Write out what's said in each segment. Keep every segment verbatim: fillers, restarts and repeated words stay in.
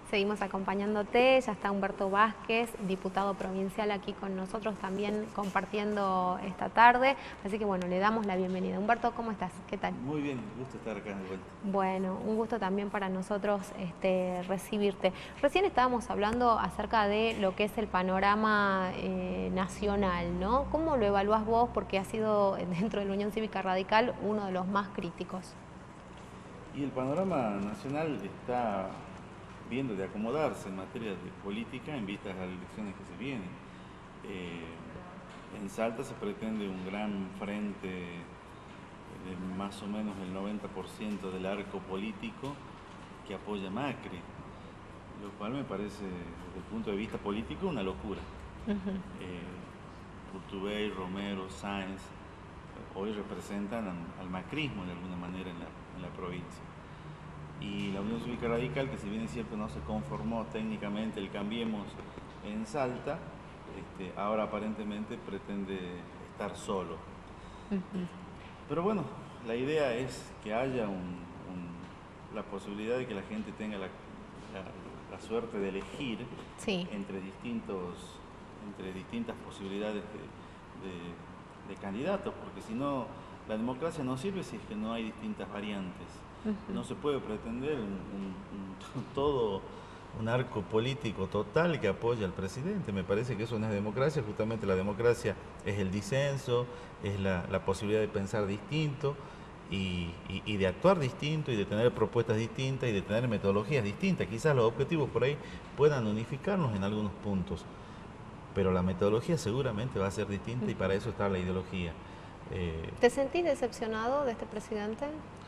seguimos acompañándote. Ya está Humberto Vázquez, diputado provincial, aquí con nosotros también compartiendo esta tarde. Así que bueno, le damos la bienvenida. Humberto, ¿cómo estás? ¿Qué tal? Muy bien, gusto estar acá de vuelta. Bueno, un gusto también para nosotros este, recibirte. Recién estábamos hablando acerca de lo que es el panorama eh, nacional, ¿no? ¿Cómo lo evaluás vos? Porque ha sido dentro de la Unión Cívica Radical uno de los más críticos. Y el panorama nacional está viendo de acomodarse en materia de política en vistas a las elecciones que se vienen. Eh, en Salta se pretende un gran frente de más o menos el noventa por ciento del arco político que apoya a Macri, lo cual me parece desde el punto de vista político una locura. Uh-huh. eh, Urtubey, Romero, Sáenz hoy representan al macrismo de alguna manera en la, en la provincia. Y la Unión Cívica Radical, que si bien es cierto no se conformó técnicamente el Cambiemos en Salta, este, ahora aparentemente pretende estar solo. Uh-huh. Pero bueno, la idea es que haya un, un, la posibilidad de que la gente tenga la, la, la suerte de elegir sí. entre, distintos, entre distintas posibilidades de, de, de candidatos, porque si no, la democracia no sirve si es que no hay distintas variantes. Uh-huh. No se puede pretender un, un, un, todo un arco político total que apoya al presidente. Me parece que eso no es democracia. Justamente la democracia es el disenso, es la, la posibilidad de pensar distinto y, y, y de actuar distinto y de tener propuestas distintas y de tener metodologías distintas. Quizás los objetivos por ahí puedan unificarnos en algunos puntos, pero la metodología seguramente va a ser distinta. Uh-huh. Y para eso está la ideología. Eh, ¿Te sentís decepcionado de este presidente?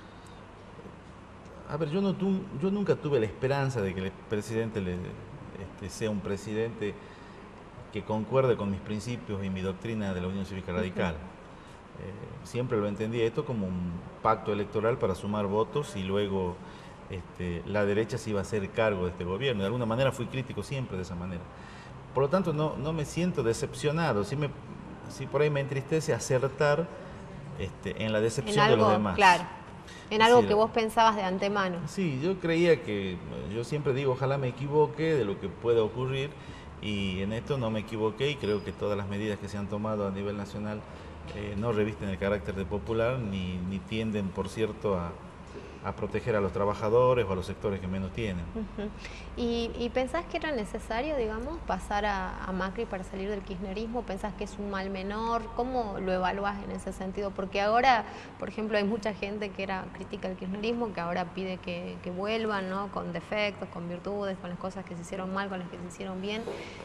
A ver, yo, no tu, yo nunca tuve la esperanza de que el presidente le, este, sea un presidente que concuerde con mis principios y mi doctrina de la Unión Cívica Radical. Uh-huh. eh, siempre lo entendí esto como un pacto electoral para sumar votos y luego este, la derecha se iba a hacer cargo de este gobierno. De alguna manera fui crítico siempre de esa manera. Por lo tanto, no, no me siento decepcionado. Sí, me, sí por ahí me entristece acertar este, en la decepción en algo, de los demás. Claro. En algo que vos pensabas de antemano. Sí, yo creía que, yo siempre digo, ojalá me equivoque de lo que pueda ocurrir, y en esto no me equivoqué, y creo que todas las medidas que se han tomado a nivel nacional eh, no revisten el carácter de popular, ni, ni tienden, por cierto, a, a proteger a los trabajadores o a los sectores que menos tienen. Uh-huh. ¿Y, ¿Y pensás que era necesario, digamos, pasar a, a Macri para salir del kirchnerismo? ¿Pensás que es un mal menor? ¿Cómo lo evaluás en ese sentido? Porque ahora, por ejemplo, hay mucha gente que era crítica del kirchnerismo, que ahora pide que, que vuelvan, ¿no? Con defectos, con virtudes, con las cosas que se hicieron mal, con las que se hicieron bien.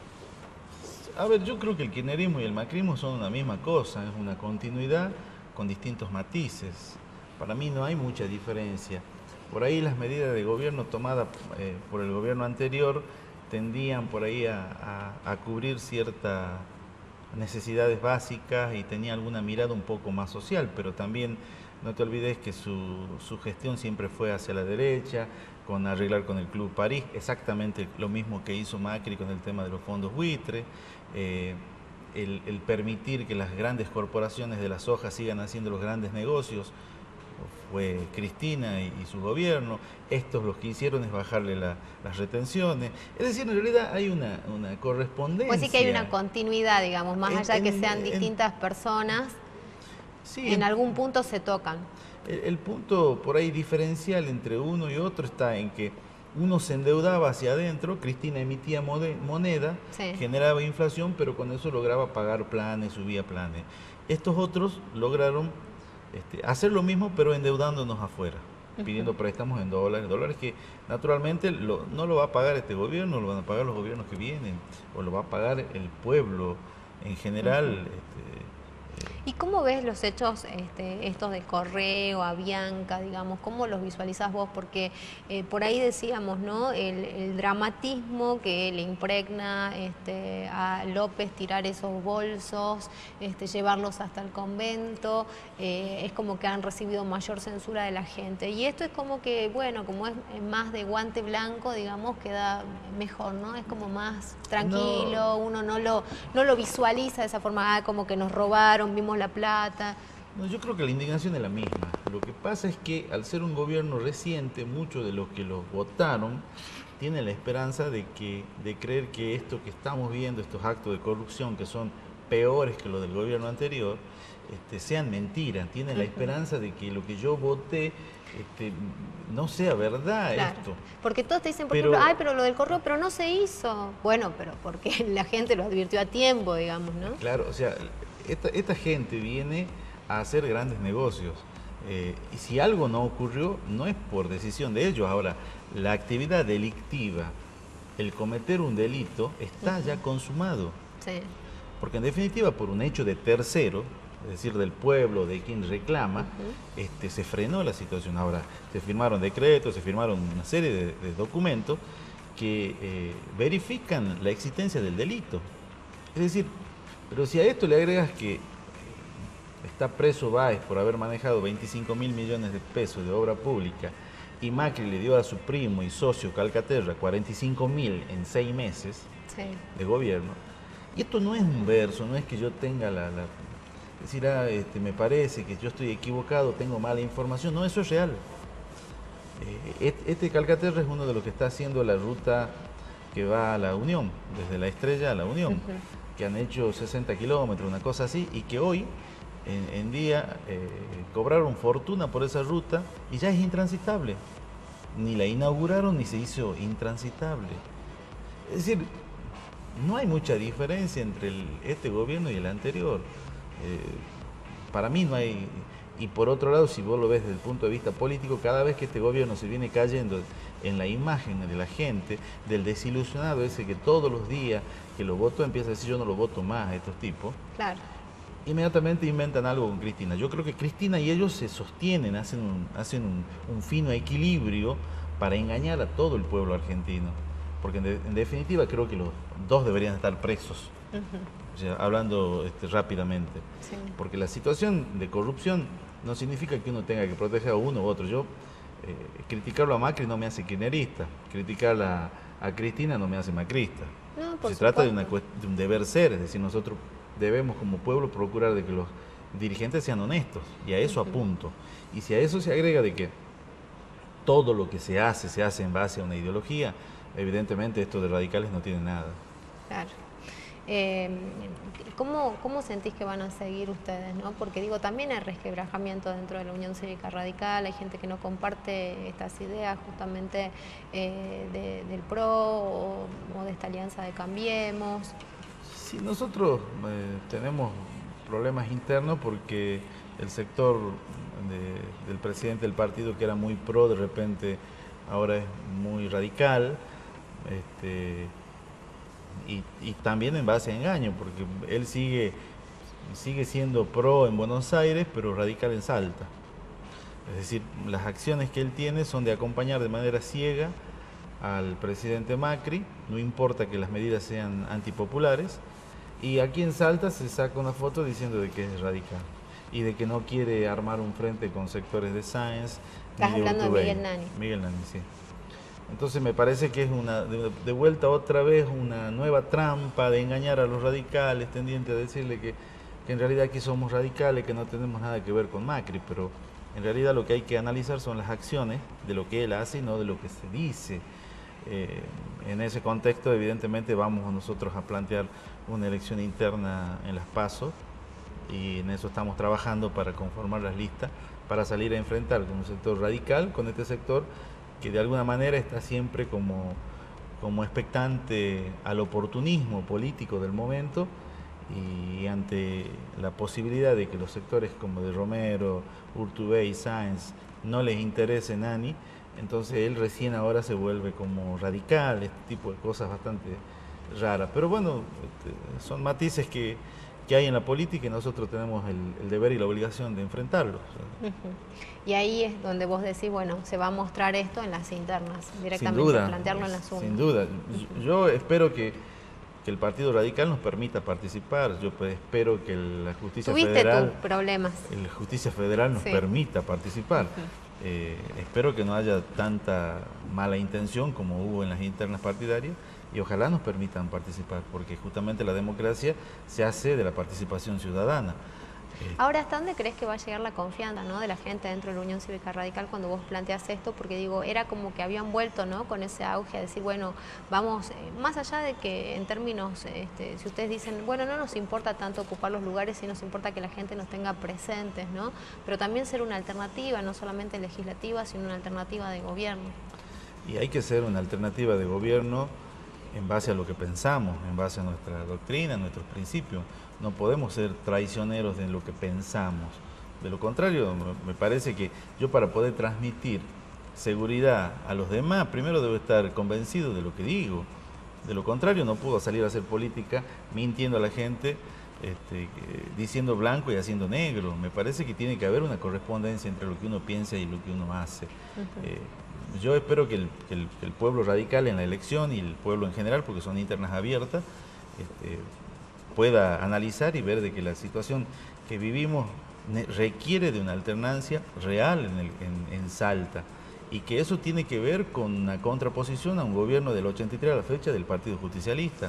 A ver, yo creo que el kirchnerismo y el macrismo son una misma cosa, es una continuidad con distintos matices. Para mí no hay mucha diferencia. Por ahí las medidas de gobierno tomadas eh, por el gobierno anterior tendían por ahí a, a, a cubrir ciertas necesidades básicas y tenía alguna mirada un poco más social, pero también no te olvides que su, su gestión siempre fue hacia la derecha, con arreglar con el Club París, exactamente lo mismo que hizo Macri con el tema de los fondos buitre, eh, el, el permitir que las grandes corporaciones de la soja sigan haciendo los grandes negocios, fue Cristina y, y su gobierno. Estos los que hicieron es bajarle la, las retenciones. Es decir, en realidad hay una, una correspondencia. Pues sí que hay una continuidad, digamos, más en, allá de que en, sean en, distintas personas, sí, en, en algún el, punto se tocan. El, el punto por ahí diferencial entre uno y otro está en que uno se endeudaba hacia adentro, Cristina emitía moneda, sí. generaba inflación, pero con eso lograba pagar planes, subía planes. Estos otros lograron Este, hacer lo mismo, pero endeudándonos afuera, pidiendo uh-huh. préstamos en dólares, dólares que naturalmente lo, no lo va a pagar este gobierno, lo van a pagar los gobiernos que vienen, o lo va a pagar el pueblo en general. Uh-huh. este, ¿Y cómo ves los hechos este, estos de Correo, Avianca, digamos? ¿Cómo los visualizás vos? Porque eh, por ahí decíamos, ¿no? El, el dramatismo que le impregna este, a López tirar esos bolsos, este, llevarlos hasta el convento, eh, es como que han recibido mayor censura de la gente. Y esto es como que, bueno, como es más de guante blanco, digamos, queda mejor, ¿no? Es como más tranquilo, no. uno no lo, no lo visualiza de esa forma, ah, como que nos robaron, vimos la plata. No, yo creo que la indignación es la misma. Lo que pasa es que al ser un gobierno reciente, muchos de los que lo votaron tiene la esperanza de, que, de creer que esto que estamos viendo, estos actos de corrupción que son peores que los del gobierno anterior, este, sean mentiras. Tiene la esperanza de que lo que yo voté este, no sea verdad, claro, esto. Porque todos te dicen, por pero, ejemplo, ay, pero lo del correo, pero no se hizo. Bueno, pero porque la gente lo advirtió a tiempo, digamos, ¿no? Claro, o sea, esta, esta gente viene a hacer grandes negocios. Eh, y si algo no ocurrió, no es por decisión de ellos. Ahora, la actividad delictiva, el cometer un delito, está uh-huh. ya consumado. Sí. Porque en definitiva, por un hecho de tercero, es decir, del pueblo, de quien reclama, uh-huh. este, se frenó la situación. Ahora, se firmaron decretos, se firmaron una serie de, de documentos que eh, verifican la existencia del delito. Es decir, pero si a esto le agregas que está preso Báez por haber manejado veinticinco mil millones de pesos de obra pública y Macri le dio a su primo y socio Calcaterra cuarenta y cinco mil en seis meses sí. de gobierno, y esto no es un verso, no es que yo tenga la... la decir, ah, este, me parece que yo estoy equivocado, tengo mala información, no, eso es real. Eh, este Calcaterra es uno de los que está haciendo la ruta que va a la Unión, desde La Estrella a la Unión, uh-huh. que han hecho sesenta kilómetros, una cosa así, y que hoy en, en día eh, cobraron fortuna por esa ruta y ya es intransitable. Ni la inauguraron ni se hizo intransitable. Es decir, no hay mucha diferencia entre el, este gobierno y el anterior. Eh, para mí no hay... Y por otro lado, si vos lo ves desde el punto de vista político, cada vez que este gobierno se viene cayendo en la imagen de la gente, del desilusionado ese que todos los días que lo votó empieza a decir yo no lo voto más a estos tipos, claro. inmediatamente inventan algo con Cristina. Yo creo que Cristina y ellos se sostienen, hacen un, hacen un, un fino equilibrio para engañar a todo el pueblo argentino. Porque en, de, en definitiva creo que los dos deberían estar presos. Uh-huh. O sea, hablando este, rápidamente. Sí. Porque la situación de corrupción no significa que uno tenga que proteger a uno u otro. Yo, eh, criticarlo a Macri no me hace kirchnerista, criticarla a, a Cristina no me hace macrista. No, por Se trata de, una, de un deber ser, es decir, nosotros debemos como pueblo procurar de que los dirigentes sean honestos, y a eso uh-huh. apunto. Y si a eso se agrega de que todo lo que se hace, se hace en base a una ideología, evidentemente esto de radicales no tiene nada. Claro. Eh, ¿cómo, ¿Cómo sentís que van a seguir ustedes, ¿no? Porque digo, también hay resquebrajamiento dentro de la Unión Cívica Radical, hay gente que no comparte estas ideas justamente eh, de, del P R O o, o de esta alianza de Cambiemos. Sí, nosotros eh, tenemos problemas internos porque el sector de, del presidente del partido, que era muy pro, de repente ahora es muy radical. Este, Y, y también en base a engaño, porque él sigue, sigue siendo pro en Buenos Aires, pero radical en Salta. Es decir, las acciones que él tiene son de acompañar de manera ciega al presidente Macri, no importa que las medidas sean antipopulares, y aquí en Salta se saca una foto diciendo de que es radical y de que no quiere armar un frente con sectores de Sáenz. Estás hablando de Miguel Nani. Miguel Nani, sí. Entonces me parece que es una de, de vuelta otra vez una nueva trampa de engañar a los radicales, tendiente a decirle que, que en realidad aquí somos radicales, que no tenemos nada que ver con Macri, pero en realidad lo que hay que analizar son las acciones de lo que él hace y no de lo que se dice. Eh, en ese contexto evidentemente vamos nosotros a plantear una elección interna en las PASO y en eso estamos trabajando para conformar las listas, para salir a enfrentar con un sector radical, con este sector que de alguna manera está siempre como, como expectante al oportunismo político del momento, y ante la posibilidad de que los sectores como de Romero, Urtubey y Sáenz no les interese Nani, entonces él recién ahora se vuelve como radical, este tipo de cosas bastante raras. Pero bueno, este, son matices que, que hay en la política y nosotros tenemos el, el deber y la obligación de enfrentarlos. Uh-huh. Y ahí es donde vos decís, bueno, se va a mostrar esto en las internas, directamente, sin duda, plantearlo en las urnas. Sin duda. Uh-huh. Yo espero que, que el Partido Radical nos permita participar, yo espero que la Justicia ¿Tuviste Federal... tus problemas? La Justicia Federal nos sí. permita participar. Uh-huh. eh, espero que no haya tanta mala intención como hubo en las internas partidarias, y ojalá nos permitan participar, porque justamente la democracia se hace de la participación ciudadana. Ahora, ¿hasta dónde crees que va a llegar la confianza, ¿no?, de la gente dentro de la Unión Cívica Radical cuando vos planteas esto? Porque digo, era como que habían vuelto, ¿no?, con ese auge a decir, bueno, vamos, eh, más allá de que en términos, este, si ustedes dicen, bueno, no nos importa tanto ocupar los lugares, sí nos importa que la gente nos tenga presentes, ¿no? Pero también ser una alternativa, no solamente legislativa, sino una alternativa de gobierno. Y hay que ser una alternativa de gobierno en base a lo que pensamos, en base a nuestra doctrina, a nuestros principios. No podemos ser traicioneros de lo que pensamos. De lo contrario, me parece que yo, para poder transmitir seguridad a los demás, primero debo estar convencido de lo que digo. De lo contrario, no puedo salir a hacer política mintiendo a la gente, este, diciendo blanco y haciendo negro. Me parece que tiene que haber una correspondencia entre lo que uno piensa y lo que uno hace. Uh-huh. eh, yo espero que el, que, el, que el pueblo radical en la elección y el pueblo en general, porque son internas abiertas, este, pueda analizar y ver de que la situación que vivimos requiere de una alternancia real en, el, en, en Salta, y que eso tiene que ver con una contraposición a un gobierno del ochenta y tres a la fecha del Partido Justicialista.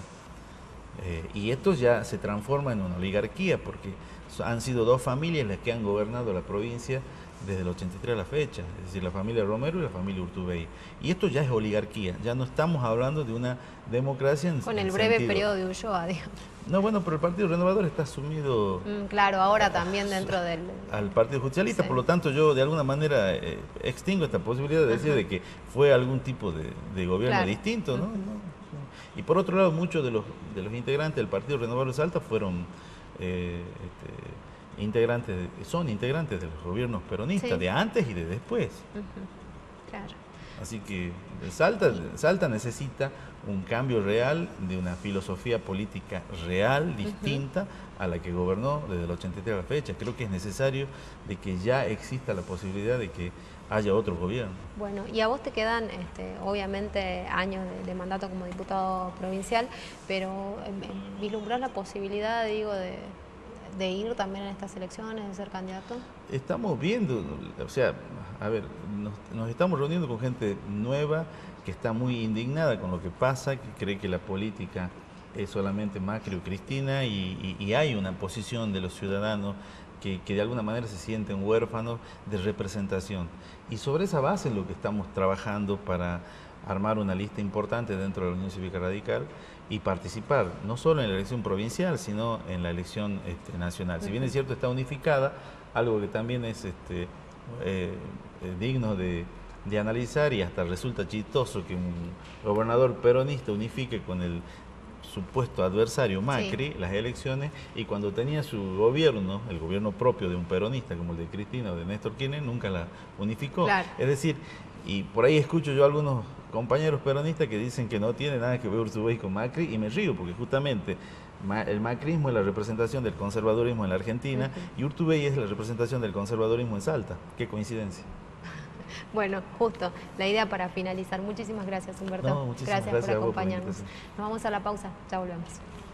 Eh, y esto ya se transforma en una oligarquía, porque han sido dos familias las que han gobernado la provincia desde el ochenta y tres a la fecha, es decir, la familia Romero y la familia Urtubey. Y esto ya es oligarquía, ya no estamos hablando de una democracia en Con el breve sentido. periodo de Ulloa, digamos. No, bueno, pero el Partido Renovador está sumido... Mm, claro, ahora también dentro del... al Partido Justicialista, sí. Por lo tanto yo de alguna manera eh, extingo esta posibilidad de decir, ajá, de que fue algún tipo de, de gobierno, claro, distinto, ¿no? Uh-huh. ¿no? Y por otro lado, muchos de los, de los integrantes del Partido Renovador de Salta fueron... Eh, este, integrantes, de, son integrantes de los gobiernos peronistas, sí, de antes y de después. Uh-huh. Claro. Así que Salta, Salta necesita un cambio real, de una filosofía política real, distinta, uh-huh, a la que gobernó desde el ochenta y tres a la fecha. Creo que es necesario de que ya exista la posibilidad de que haya otro gobierno. Bueno, y a vos te quedan, este, obviamente, años de, de mandato como diputado provincial, pero eh, ¿vislumbrás la posibilidad, digo, de... de ir también en estas elecciones, de ser candidato? Estamos viendo, o sea, a ver, nos, nos estamos reuniendo con gente nueva que está muy indignada con lo que pasa, que cree que la política es solamente Macri o Cristina, y, y, y hay una posición de los ciudadanos que, que de alguna manera se sienten huérfanos de representación. Y sobre esa base es lo que estamos trabajando para armar una lista importante dentro de la Unión Cívica Radical y participar no solo en la elección provincial, sino en la elección este, nacional. Si bien es cierto, está unificada, algo que también es este, eh, eh, digno de, de analizar, y hasta resulta chistoso que un gobernador peronista unifique con el supuesto adversario Macri, sí, las elecciones, y cuando tenía su gobierno, el gobierno propio de un peronista como el de Cristina o de Néstor Kirchner, nunca la unificó. Claro. Es decir, y por ahí escucho yo a algunos compañeros peronistas que dicen que no tiene nada que ver Urtubey con Macri, y me río porque justamente el macrismo es la representación del conservadurismo en la Argentina, uh-huh, y Urtubey es la representación del conservadurismo en Salta. Qué coincidencia. Bueno, justo, la idea para finalizar. Muchísimas gracias, Humberto. No, muchísimas gracias, gracias por acompañarnos. Por Nos vamos a la pausa, ya volvemos.